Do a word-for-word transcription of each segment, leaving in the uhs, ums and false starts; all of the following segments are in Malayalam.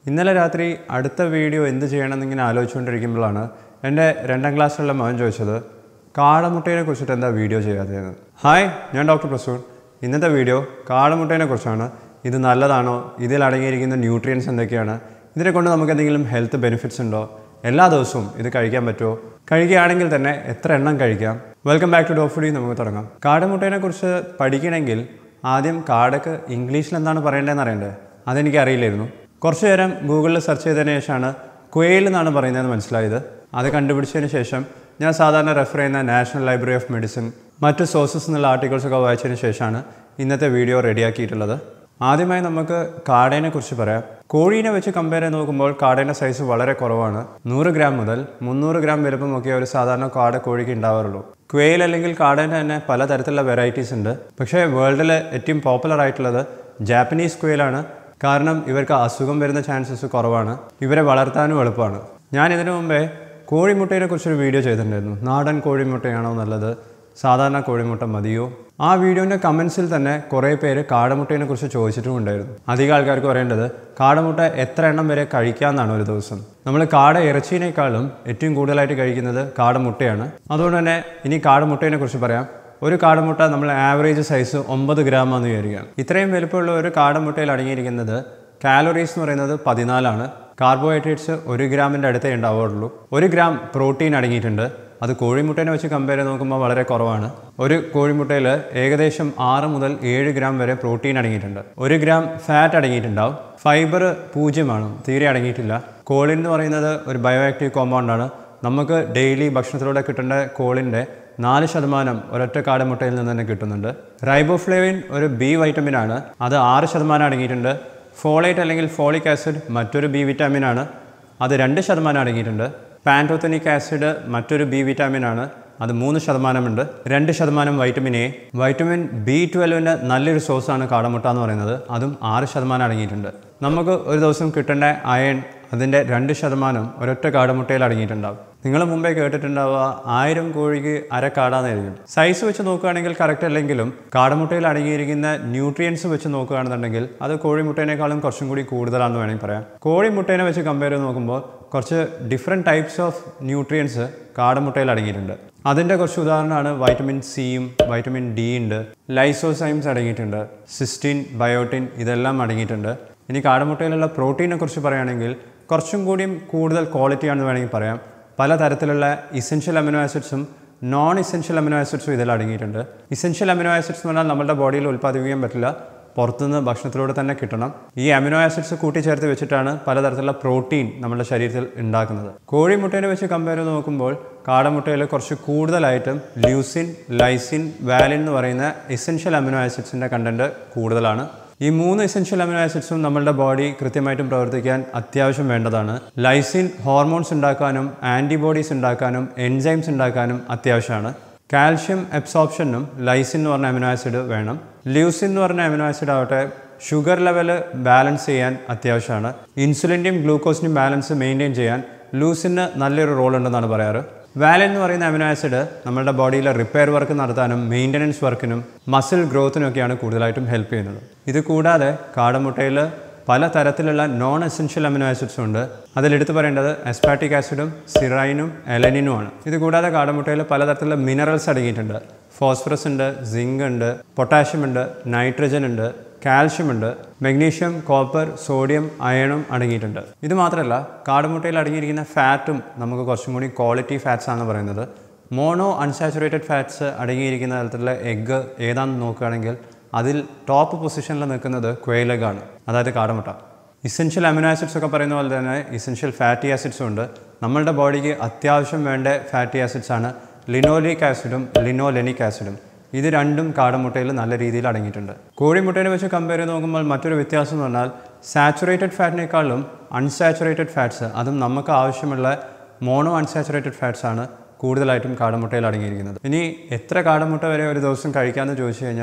ഇന്നലെ രാത്രി അടുത്ത വീഡിയോ എന്ത് ചെയ്യണമെന്ന് ഇങ്ങനെ ആലോചിച്ചുകൊണ്ടിരിക്കുമ്പോഴാണ് എൻ്റെ രണ്ടാം ക്ലാസ്സിലുള്ള മകൻ ചോദിച്ചത് കാടമുട്ടയെ കുറിച്ചിട്ട് എന്താ വീഡിയോ ചെയ്യാത്തതെന്ന്. ഹായ്, ഞാൻ ഡോക്ടർ പ്രസൂൺ. ഇന്നത്തെ വീഡിയോ കാടമുട്ടയെ കുറിച്ചാണ്. ഇത് നല്ലതാണോ, ഇതിൽ അടങ്ങിയിരിക്കുന്ന ന്യൂട്രിയൻസ് എന്തൊക്കെയാണ്, ഇതിനെ കൊണ്ട് നമുക്ക് എന്തെങ്കിലും ഹെൽത്ത് ബെനിഫിറ്റ്സ് ഉണ്ടോ, എല്ലാ ദിവസവും ഇത് കഴിക്കാൻ പറ്റുമോ, കഴിക്കുകയാണെങ്കിൽ തന്നെ എത്ര എണ്ണം കഴിക്കാം. വെൽക്കം ബാക്ക് ടു ഡോഫഡി. നമുക്ക് തുടങ്ങാം. കാടമുട്ടയെ കുറിച്ച് പഠിക്കണമെങ്കിൽ ആദ്യം കാടക്ക് ഇംഗ്ലീഷിൽ എന്താണ് പറയേണ്ടതെന്ന് അറിയണ്ടേ. അതെനിക്ക് അറിയില്ലായിരുന്നു. കുറച്ച് നേരം ഗൂഗിളിൽ സെർച്ച് ചെയ്തതിന് ശേഷമാണ് ക്വെയിൽ എന്നാണ് പറയുന്നതെന്ന് മനസ്സിലായത്. അത് കണ്ടുപിടിച്ചതിന് ശേഷം ഞാൻ സാധാരണ റെഫർ ചെയ്യുന്ന നാഷണൽ ലൈബ്രറി ഓഫ് മെഡിസിൻ, മറ്റ് സോഴ്സസ് എന്നുള്ള ആർട്ടിക്കിൾസൊക്കെ വായിച്ചതിന് ശേഷമാണ് ഇന്നത്തെ വീഡിയോ റെഡിയാക്കിയിട്ടുള്ളത്. ആദ്യമായി നമുക്ക് കാടേനെ കുറിച്ച് പറയാം. കോഴീനെ വെച്ച് കമ്പയർ ചെയ്ത് നോക്കുമ്പോൾ കാടേൻ്റെ സൈസ് വളരെ കുറവാണ്. നൂറ് ഗ്രാം മുതൽ മുന്നൂറ് ഗ്രാം വലുപ്പമൊക്കെ ഒരു സാധാരണ കാട കോഴിക്ക് ഉണ്ടാവാറുള്ളൂ. ക്വെയിൽ അല്ലെങ്കിൽ കാടേൻ്റെ തന്നെ പലതരത്തിലുള്ള വെറൈറ്റീസ് ഉണ്ട്. പക്ഷേ വേൾഡിൽ ഏറ്റവും പോപ്പുലർ ആയിട്ടുള്ളത് ജാപ്പനീസ് ക്വെയിലാണ്. കാരണം ഇവർക്ക് അസുഖം വരുന്ന ചാൻസസ് കുറവാണ്, ഇവരെ വളർത്താനും എളുപ്പമാണ്. ഞാൻ ഇതിനു മുമ്പേ കോഴിമുട്ടയെ കുറിച്ചൊരു വീഡിയോ ചെയ്തിട്ടുണ്ടായിരുന്നു. നാടൻ കോഴിമുട്ടയാണോ നല്ലത്, സാധാരണ കോഴിമുട്ട മതിയോ? ആ വീഡിയോൻ്റെ കമൻസിൽ തന്നെ കുറേ പേര് കാടമുട്ടയെ കുറിച്ച് ചോദിച്ചിട്ടും ഉണ്ടായിരുന്നു. അധികം ആൾക്കാർക്ക് പറയേണ്ടത് കാടമുട്ട എത്ര എണ്ണം വരെ കഴിക്കാമെന്നാണ് ഒരു ദിവസം. നമ്മൾ കാട ഇറച്ചിനേക്കാളും ഏറ്റവും കൂടുതലായിട്ട് കഴിക്കുന്നത് കാടമുട്ടയാണ്. അതുകൊണ്ട് തന്നെ ഇനി കാടമുട്ടയെ കുറിച്ച് പറയാം. ഒരു കാടമുട്ട നമ്മൾ ആവറേജ് സൈസ് ഒമ്പത് ഗ്രാമാണെന്ന് വിചാരിക്കാം. ഇത്രയും വലുപ്പമുള്ള ഒരു കാടമുട്ടയിൽ അടങ്ങിയിരിക്കുന്നത് കാലറീസ് എന്ന് പറയുന്നത് പതിനാലാണ്. കാർബോഹൈഡ്രേറ്റ്സ് ഒരു ഗ്രാമിൻ്റെ അടുത്തേ ഉണ്ടാവുള്ളൂ. ഒരു ഗ്രാം പ്രോട്ടീൻ അടങ്ങിയിട്ടുണ്ട്. അത് കോഴിമുട്ടേനെ വെച്ച് കമ്പയർ ചെയ്ത് നോക്കുമ്പോൾ വളരെ കുറവാണ്. ഒരു കോഴിമുട്ടയിൽ ഏകദേശം ആറ് മുതൽ ഏഴ് ഗ്രാം വരെ പ്രോട്ടീൻ അടങ്ങിയിട്ടുണ്ട്. ഒരു ഗ്രാം ഫാറ്റ് അടങ്ങിയിട്ടുണ്ടാവും. ഫൈബർ പൂജ്യമാണ്, തീരെ അടങ്ങിയിട്ടില്ല. കോളിൻ എന്ന് പറയുന്നത് ഒരു ബയോ ആക്റ്റീവ് കോമ്പൗണ്ടാണ്. നമുക്ക് ഡെയിലി ഭക്ഷണത്തിലൂടെ കിട്ടേണ്ട കോളിൻ്റെ നാല് ശതമാനം ഒരൊറ്റ കാടമുട്ടയിൽ നിന്ന് തന്നെ കിട്ടുന്നുണ്ട്. റൈബോഫ്ലേവിൻ ഒരു ബി വൈറ്റമിൻ ആണ്. അത് ആറ് ശതമാനം അടങ്ങിയിട്ടുണ്ട്. ഫോളേറ്റ് അല്ലെങ്കിൽ ഫോളിക് ആസിഡ് മറ്റൊരു ബി വിറ്റാമിൻ ആണ്. അത് രണ്ട് ശതമാനം അടങ്ങിയിട്ടുണ്ട്. പാൻറ്റോത്തനിക് ആസിഡ് മറ്റൊരു ബി വിറ്റാമിൻ ആണ്. അത് മൂന്ന് ശതമാനമുണ്ട്. രണ്ട് ശതമാനം വൈറ്റമിൻ എ. വൈറ്റമിൻ ബി ട്വൽവിൻ്റെ നല്ലൊരു സോഴ്സാണ് കാടമുട്ട എന്ന് പറയുന്നത്. അതും ആറ് ശതമാനം അടങ്ങിയിട്ടുണ്ട്. നമുക്ക് ഒരു ദിവസം കിട്ടേണ്ട അയൺ അതിൻ്റെ രണ്ട് ശതമാനം ഒരൊറ്റ കാടമുട്ടയിൽ അടങ്ങിയിട്ടുണ്ടാവും. നിങ്ങൾ മുമ്പേ കേട്ടിട്ടുണ്ടാവുക ആയിരം കോഴിക്ക് അര കാടാന്നായിരിക്കും. സൈസ് വെച്ച് നോക്കുകയാണെങ്കിൽ കറക്റ്റ് അല്ലെങ്കിലും കാടമുട്ടയിൽ അടങ്ങിയിരിക്കുന്ന ന്യൂട്രിയൻസ് വെച്ച് നോക്കുകയാണെന്നുണ്ടെങ്കിൽ അത് കോഴിമുട്ടേനേക്കാളും കുറച്ചും കൂടി കൂടുതലാണെന്ന് വേണമെങ്കിൽ പറയാം. കോഴിമുട്ടേനെ വെച്ച് കമ്പയർ ചെയ്ത് നോക്കുമ്പോൾ കുറച്ച് ഡിഫറെൻറ്റ് ടൈപ്സ് ഓഫ് ന്യൂട്രിയൻസ് കാടമുട്ടയിൽ അടങ്ങിയിട്ടുണ്ട്. അതിൻ്റെ കുറച്ച് ഉദാഹരണമാണ് വൈറ്റമിൻ സിയും വൈറ്റമിൻ ഡി ഉണ്ട്, ലൈസോസൈംസ് അടങ്ങിയിട്ടുണ്ട്, സിസ്റ്റീൻ, ബയോട്ടിൻ ഇതെല്ലാം അടങ്ങിയിട്ടുണ്ട്. ഇനി കാടമുട്ടയിലുള്ള പ്രോട്ടീനെ കുറിച്ച് പറയുകയാണെങ്കിൽ കുറച്ചും കൂടിയും കൂടുതൽ ക്വാളിറ്റിയാണെന്ന് വേണമെങ്കിൽ പറയാം. പലതരത്തിലുള്ള ഇസെൻഷ്യൽ അമിനോ ആസിഡ്സും നോൺ ഇസെൻഷ്യൽ അമിനോ ആസിഡ്സും ഇതിൽ അടങ്ങിയിട്ടുണ്ട്. ഇസെൻഷ്യൽ അമിനോ ആസിഡ്സ് എന്ന് പറഞ്ഞാൽ നമ്മുടെ ബോഡിയിൽ ഉൽപ്പാദിപ്പിക്കാൻ പറ്റില്ല, പുറത്തുനിന്ന് ഭക്ഷണത്തിലൂടെ തന്നെ കിട്ടണം. ഈ അമിനോ ആസിഡ്സ് കൂട്ടിച്ചേർത്ത് വെച്ചിട്ടാണ് പലതരത്തിലുള്ള പ്രോട്ടീൻ നമ്മുടെ ശരീരത്തിൽ ഉണ്ടാക്കുന്നത്. കോഴിമുട്ടയെ വെച്ച് കമ്പയർ ചെയ്ത് നോക്കുമ്പോൾ കാടമുട്ടയിൽ കുറച്ച് കൂടുതലായിട്ടും ല്യൂസിൻ, ലൈസിൻ, വാലിൻ എന്ന് പറയുന്ന ഇസെൻഷ്യൽ അമിനോ ആസിഡ്സിൻ്റെ കണ്ടൻറ്റ് കൂടുതലാണ്. ഈ മൂന്ന് എസെൻഷ്യൽ അമിനോ ആസിഡ്സും നമ്മളുടെ ബോഡി കൃത്യമായിട്ടും പ്രവർത്തിക്കാൻ അത്യാവശ്യം വേണ്ടതാണ്. ലൈസിൻ ഹോർമോൺസ് ഉണ്ടാക്കാനും ആൻറ്റിബോഡീസ് ഉണ്ടാക്കാനും എൻസൈംസ് ഉണ്ടാക്കാനും അത്യാവശ്യമാണ്. കാൽഷ്യം അബ്സോർപ്ഷനും ലൈസിൻ എന്ന് പറഞ്ഞ അമിനോ ആസിഡ് വേണം. ല്യൂസിൻ എന്ന് പറഞ്ഞ അമിനോ ആസിഡ് ആവട്ടെ ഷുഗർ ലെവൽ ബാലൻസ് ചെയ്യാൻ അത്യാവശ്യമാണ്. ഇൻസുലിൻ്റെയും ഗ്ലൂക്കോസിൻ്റെയും ബാലൻസ് മെയിൻറ്റെയിൻ ചെയ്യാൻ ലൂസിന് നല്ലൊരു റോൾ ഉണ്ടെന്നാണ് പറയാറ്. വാലിൻ എന്ന് പറയുന്ന അമിനോ ആസിഡ് നമ്മുടെ ബോഡിയിലെ റിപ്പയർ വർക്ക് നടത്താനും മെയിൻ്റനൻസ് വർക്കിനും മസിൽ ഗ്രോത്തിനൊക്കെയാണ് കൂടുതലായിട്ടും ഹെൽപ്പ് ചെയ്യുന്നത്. ഇത് കൂടാതെ കാടമുട്ടയിൽ പല തരത്തിലുള്ള നോൺ എസെൻഷ്യൽ അമിനോ ആസിഡ്സും ഉണ്ട്. അതിലെടുത്ത് പറയേണ്ടത് അസ്പാർട്ടിക് ആസിഡും സിറൈനും എലനിനുമാണ്. ഇത് കൂടാതെ കാടമുട്ടയിൽ പലതരത്തിലുള്ള മിനറൽസ് അടങ്ങിയിട്ടുണ്ട്. ഫോസ്ഫറസ് ഉണ്ട്, സിങ്ക് ഉണ്ട്, പൊട്ടാഷ്യം ഉണ്ട്, നൈട്രജൻ ഉണ്ട്, കാൽഷ്യം ഉണ്ട്, മഗ്നീഷ്യം, കോപ്പർ, സോഡിയം, അയണും അടങ്ങിയിട്ടുണ്ട്. ഇത് മാത്രമല്ല കാടമുട്ടയിൽ അടങ്ങിയിരിക്കുന്ന ഫാറ്റും നമുക്ക് കുറച്ചും കൂടി ക്വാളിറ്റി ഫാറ്റ്സ് ആണെന്ന് പറയുന്നത്. മോണോ അൺസാച്ചുറേറ്റഡ് ഫാറ്റ്സ് അടങ്ങിയിരിക്കുന്ന തരത്തിലുള്ള എഗ്ഗ് ഏതാണെന്ന് നോക്കുകയാണെങ്കിൽ അതിൽ ടോപ്പ് പൊസിഷനിൽ നിൽക്കുന്നത് ക്വെയിൽ എഗ്ഗാണ്, അതായത് കാടമുട്ട. ഇസെൻഷ്യൽ അമിനോ ആസിഡ്സ് ഒക്കെ പറയുന്ന പോലെ തന്നെ ഇസെൻഷ്യൽ ഫാറ്റി ആസിഡ്സും ഉണ്ട്. നമ്മളുടെ ബോഡിക്ക് അത്യാവശ്യം വേണ്ട ഫാറ്റി ആസിഡ്സാണ് ലിനോലിക് ആസിഡും ലിനോലെനിക് ആസിഡും. ഇത് രണ്ടും കാടമുട്ടയിൽ നല്ല രീതിയിൽ അടങ്ങിയിട്ടുണ്ട്. കോഴിമുട്ടയെ വെച്ച് കമ്പയർ ചെയ്ത് നോക്കുമ്പോൾ മറ്റൊരു വ്യത്യാസം എന്ന് പറഞ്ഞാൽ സാച്ചുറേറ്റഡ് ഫാറ്റിനേക്കാളും അൺസാച്ചുറേറ്റഡ് ഫാറ്റ്സ്, അതും നമുക്ക് ആവശ്യമുള്ള മോണോ അൺസാച്ചുറേറ്റഡ് ഫാറ്റ്സ് ആണ് കൂടുതലായിട്ടും കാടമുട്ടയിൽ അടങ്ങിയിരിക്കുന്നത്. ഇനി എത്ര കാടമുട്ട വരെ ഒരു ദിവസം കഴിക്കാമെന്ന് ചോദിച്ചു കഴിഞ്ഞാൽ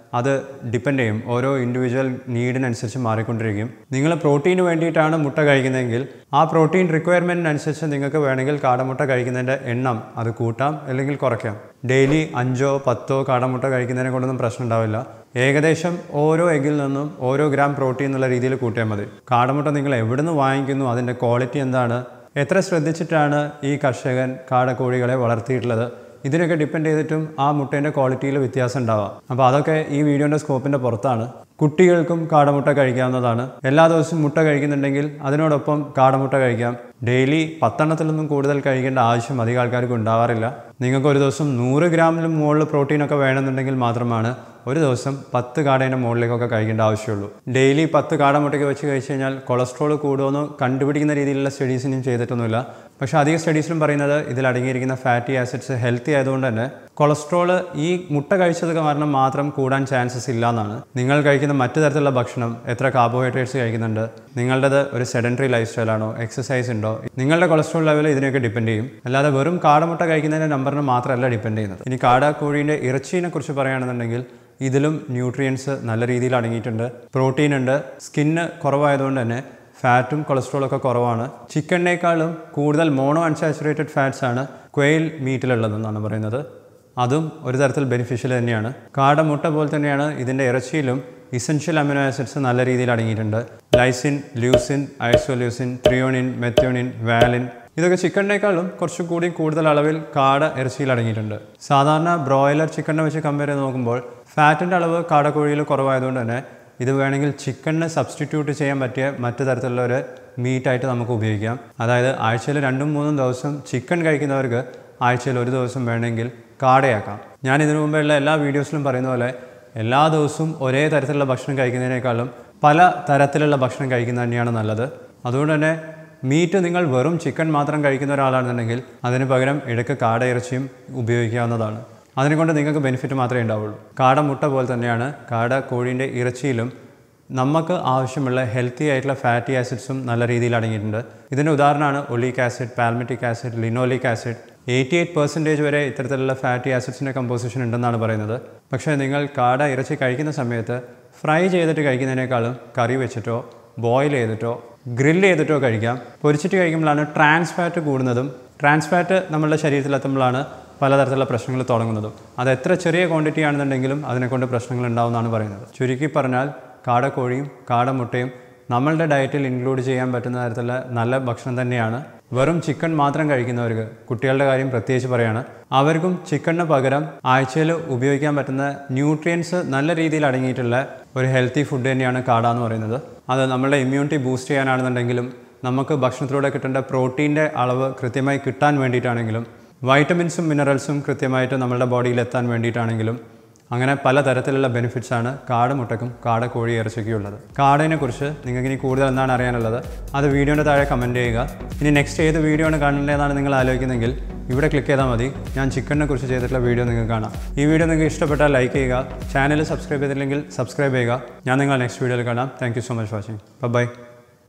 അത് ഡിപ്പെൻഡ് ചെയ്യും. ഓരോ ഇൻഡിവിജ്വൽ നീഡിനനുസരിച്ച് മാറിക്കൊണ്ടിരിക്കും. നിങ്ങൾ പ്രോട്ടീന് വേണ്ടിയിട്ടാണ് മുട്ട കഴിക്കുന്നതെങ്കിൽ ആ പ്രോട്ടീൻ റിക്വയർമെൻറ്റിനനുസരിച്ച് നിങ്ങൾക്ക് വേണമെങ്കിൽ കാടമുട്ട കഴിക്കുന്നതിൻ്റെ എണ്ണം അത് കൂട്ടാം അല്ലെങ്കിൽ കുറയ്ക്കാം. ഡെയിലി അഞ്ചോ പത്തോ കാടമുട്ട കഴിക്കുന്നതിനെ കൊണ്ടൊന്നും പ്രശ്നം ഉണ്ടാവില്ല. ഏകദേശം ഓരോ എഗ്ഗിൽ നിന്നും ഓരോ ഗ്രാം പ്രോട്ടീൻ എന്നുള്ള രീതിയിൽ കൂട്ടിയാൽ മതി. കാടമുട്ട നിങ്ങൾ എവിടെ നിന്ന് വാങ്ങിക്കുന്നു, അതിൻ്റെ ക്വാളിറ്റി എന്താണ്, എത്ര ശ്രദ്ധിച്ചിട്ടാണ് ഈ കർഷകൻ കാടക്കോഴികളെ വളർത്തിയിട്ടുള്ളത്, ഇതിനൊക്കെ ഡിപ്പെൻഡ് ചെയ്തിട്ടും ആ മുട്ടേൻ്റെ ക്വാളിറ്റിയിൽ വ്യത്യാസം ഉണ്ടാവാം. അപ്പോൾ അതൊക്കെ ഈ വീഡിയോൻ്റെ സ്കോപ്പിൻ്റെ പുറത്താണ്. കുട്ടികൾക്കും കാടമുട്ട കഴിക്കാവുന്നതാണ്. എല്ലാ ദിവസവും മുട്ട കഴിക്കുന്നുണ്ടെങ്കിൽ അതിനോടൊപ്പം കാടമുട്ട കഴിക്കാം. ഡെയിലി പത്തെണ്ണത്തിലൊന്നും കൂടുതൽ കഴിക്കേണ്ട ആവശ്യം അധികം ആൾക്കാർക്ക് ഉണ്ടാവാറില്ല. നിങ്ങൾക്ക് ഒരു ദിവസം നൂറ് ഗ്രാമിലും മുകളിൽ പ്രോട്ടീനൊക്കെ വേണമെന്നുണ്ടെങ്കിൽ മാത്രമാണ് ഒരു ദിവസം പത്ത് കാടേൻ്റെ മുകളിലേക്കൊക്കെ കഴിക്കേണ്ട ആവശ്യമുള്ളൂ. ഡെയിലി പത്ത് കാടമുട്ടയ്ക്ക് വെച്ച് കഴിച്ച് കഴിഞ്ഞാൽ കൊളസ്ട്രോൾ കൂടുമെന്ന് കണ്ടുപിടിക്കുന്ന രീതിയിലുള്ള സ്റ്റഡീസിനും ചെയ്തിട്ടൊന്നുമില്ല. പക്ഷേ അധിക സ്റ്റഡീസിലും പറയുന്നത് ഇതിൽ അടങ്ങിയിരിക്കുന്ന ഫാറ്റി ആസിഡ്സ് ഹെൽത്തി ആയതുകൊണ്ട് തന്നെ കൊളസ്ട്രോൾ ഈ മുട്ട കഴിച്ചത് കാരണം മാത്രം കൂടാൻ ചാൻസസ് ഇല്ല എന്നാണ്. നിങ്ങൾ കഴിക്കുന്ന മറ്റു തരത്തിലുള്ള ഭക്ഷണം, എത്ര കാർബോഹൈഡ്രേറ്റ്സ് കഴിക്കുന്നുണ്ട്, നിങ്ങളുടേത് ഒരു സെഡൻറ്ററി ലൈഫ് സ്റ്റൈലാണോ, എക്സസൈസ് ഉണ്ടോ, നിങ്ങളുടെ കൊളസ്ട്രോൾ ലെവൽ ഇതിനെയൊക്കെ ഡിപ്പെൻഡ് ചെയ്യും. അല്ലാതെ വെറും കാടമുട്ട കഴിക്കുന്നതിൻ്റെ നമ്പറിന് മാത്രമല്ല ഡിപ്പെൻഡ് ചെയ്യുന്നത്. ഇനി കാടക്കോഴീൻ്റെ ഇറച്ചീനെ കുറിച്ച് പറയുകയാണെന്നുണ്ടെങ്കിൽ ഇതിലും ന്യൂട്രിയൻസ് നല്ല രീതിയിൽ അടങ്ങിയിട്ടുണ്ട്. പ്രോട്ടീൻ ഉണ്ട്. സ്കിന്ന് കുറവായതുകൊണ്ട് തന്നെ ഫാറ്റും കൊളസ്ട്രോളൊക്കെ കുറവാണ്. ചിക്കനേക്കാളും കൂടുതൽ മോണോ അൺസാച്ചുറേറ്റഡ് ഫാറ്റ്സ് ആണ് ക്വെയിൽ മീറ്റിലുള്ളതെന്നാണ് പറയുന്നത്. അതും ഒരു തരത്തിൽ ബെനിഫിഷ്യൽ തന്നെയാണ്. കാടമുട്ട പോലെ തന്നെയാണ് ഇതിൻ്റെ ഇറച്ചിയിലും ഇസെൻഷ്യൽ അമിനോ ആസിഡ്സ് നല്ല രീതിയിൽ അടങ്ങിയിട്ടുണ്ട്. Lysine, leucine, isoleucine, threonine, methionine, valine, ഇതൊക്കെ ചിക്കനേക്കാളും കുറച്ചുകൂടി കൂടുതൽ അളവിൽ കാട ഇറച്ചിയിൽ അടങ്ങിയിട്ടുണ്ട്. സാധാരണ ബ്രോയിലർ ചിക്കനെ വെച്ച് കമ്പയർ ചെയ്ത് നോക്കുമ്പോൾ ഫാറ്റിൻ്റെ അളവ് കാടക്കോഴിയിൽ കുറവായതുകൊണ്ട് തന്നെ ഇത് വേണമെങ്കിൽ ചിക്കനെ സബ്സ്റ്റിറ്റ്യൂട്ട് ചെയ്യാൻ പറ്റിയ മറ്റു തരത്തിലുള്ള ഒരു മീറ്റായിട്ട് നമുക്ക് ഉപയോഗിക്കാം. അതായത് ആഴ്ചയിൽ രണ്ടും മൂന്നും ദിവസം ചിക്കൻ കഴിക്കുന്നവർക്ക് ആഴ്ചയിൽ ഒരു ദിവസം വേണമെങ്കിൽ കാടയാക്കാം. ഞാൻ ഇതിനു മുമ്പുള്ള എല്ലാ വീഡിയോസിലും പറയുന്ന പോലെ എല്ലാ ദിവസവും ഒരേ തരത്തിലുള്ള ഭക്ഷണം കഴിക്കുന്നതിനേക്കാളും പല തരത്തിലുള്ള ഭക്ഷണം കഴിക്കുന്നത് തന്നെയാണ് നല്ലത്. അതുകൊണ്ട് തന്നെ മീറ്റ് നിങ്ങൾ വെറും ചിക്കൻ മാത്രം കഴിക്കുന്ന ഒരാളാണെന്നുണ്ടെങ്കിൽ അതിന് പകരം ഇടയ്ക്ക് കാട ഇറച്ചിയും ഉപയോഗിക്കാവുന്നതാണ്. അതിനെക്കൊണ്ട് നിങ്ങൾക്ക് ബെനിഫിറ്റ് മാത്രമേ ഉണ്ടാവുള്ളൂ. കാടമുട്ട പോലെ തന്നെയാണ് കാട കോഴീൻ്റെ ഇറച്ചിയിലും നമുക്ക് ആവശ്യമുള്ള ഹെൽത്തി ആയിട്ടുള്ള ഫാറ്റി ആസിഡ്സും നല്ല രീതിയിൽ അടങ്ങിയിട്ടുണ്ട്. ഇതിൻ്റെ ഉദാഹരണമാണ് oleic acid, palmitic acid, linoleic acid. Eighty eight percentage വരെ ഇത്തരത്തിലുള്ള ഫാറ്റി ആസിഡ്സിൻ്റെ കമ്പോസിഷൻ ഉണ്ടെന്നാണ് പറയുന്നത്. പക്ഷേ നിങ്ങൾ കാട ഇറച്ചി കഴിക്കുന്ന സമയത്ത് ഫ്രൈ ചെയ്തിട്ട് കഴിക്കുന്നതിനേക്കാളും കറി വെച്ചിട്ടോ ബോയിൽ ചെയ്തിട്ടോ ഗ്രില്ല് ചെയ്തിട്ടോ കഴിക്കാം. പൊരിച്ചിട്ട് കഴിക്കുമ്പോഴാണ് ട്രാൻസ് ഫാറ്റ് കൂടുന്നതും ട്രാൻസ് ഫാറ്റ് നമ്മളുടെ ശരീരത്തിലെത്തുമ്പോഴാണ് പലതരത്തിലുള്ള പ്രശ്നങ്ങൾ തുടങ്ങുന്നതും. അത് എത്ര ചെറിയ ക്വാണ്ടിറ്റി ആണെന്നുണ്ടെങ്കിലും അതിനെക്കൊണ്ട് പ്രശ്നങ്ങൾ ഉണ്ടാവുമെന്നാണ് പറയുന്നത്. ചുരുക്കി പറഞ്ഞാൽ കാടക്കോഴിയും കാടമുട്ടയും നമ്മളുടെ ഡയറ്റിൽ ഇൻക്ലൂഡ് ചെയ്യാൻ പറ്റുന്ന തരത്തിലുള്ള നല്ല ഭക്ഷണം തന്നെയാണ്. വെറും ചിക്കൻ മാത്രം കഴിക്കുന്നവർക്ക്, കുട്ടികളുടെ കാര്യം പ്രത്യേകിച്ച് പറയുകയാണ്, അവർക്കും ചിക്കണിന് പകരം ആഴ്ചയിൽ ഉപയോഗിക്കാൻ പറ്റുന്ന ന്യൂട്രിയൻസ് നല്ല രീതിയിൽ അടങ്ങിയിട്ടുള്ള ഒരു ഹെൽത്തി ഫുഡ് തന്നെയാണ് കാട എന്ന് പറയുന്നത്. അത് നമ്മളുടെ ഇമ്മ്യൂണിറ്റി ബൂസ്റ്റ് ചെയ്യാനാണെന്നുണ്ടെങ്കിലും നമുക്ക് ഭക്ഷണത്തിലൂടെ കിട്ടേണ്ട പ്രോട്ടീൻ്റെ അളവ് കൃത്യമായി കിട്ടാൻ വേണ്ടിയിട്ടാണെങ്കിലും വൈറ്റമിൻസും മിനറൽസും കൃത്യമായിട്ട് നമ്മളുടെ ബോഡിയിൽ എത്താൻ വേണ്ടിയിട്ടാണെങ്കിലും അങ്ങനെ പലതരത്തിലുള്ള ബെനിഫിറ്റ്സാണ് കാടമുട്ടക്കും കാടക്കോഴി ഇറച്ചിക്കും ഉള്ളത്. കാടേനെക്കുറിച്ച് നിങ്ങൾക്ക് ഇനി കൂടുതൽ എന്താണ് അറിയാനുള്ളത് അത് വീഡിയോൻ്റെ താഴെ കമൻറ്റ് ചെയ്യുക. ഇനി നെക്സ്റ്റ് ഏത് വീഡിയോ ആണ് കാണേണ്ടതെന്നാണ് നിങ്ങൾ ആലോചിക്കുന്നതെങ്കിൽ ഇവിടെ ക്ലിക്ക് ചെയ്താൽ മതി. ഞാൻ ചിക്കനെ കുറിച്ച് ചെയ്തിട്ടുള്ള വീഡിയോ നിങ്ങൾക്ക് കാണാം. ഈ വീഡിയോ നിങ്ങൾക്ക് ഇഷ്ടപ്പെട്ടാൽ ലൈക്ക് ചെയ്യുക. ചാനൽ സബ്സ്ക്രൈബ് ചെയ്തില്ലെങ്കിൽ സബ്സ്ക്രൈബ് ചെയ്യുക. ഞാൻ നിങ്ങളെ നെക്സ്റ്റ് വീഡിയോയിൽ കാണാം. Thank you so much watching. By.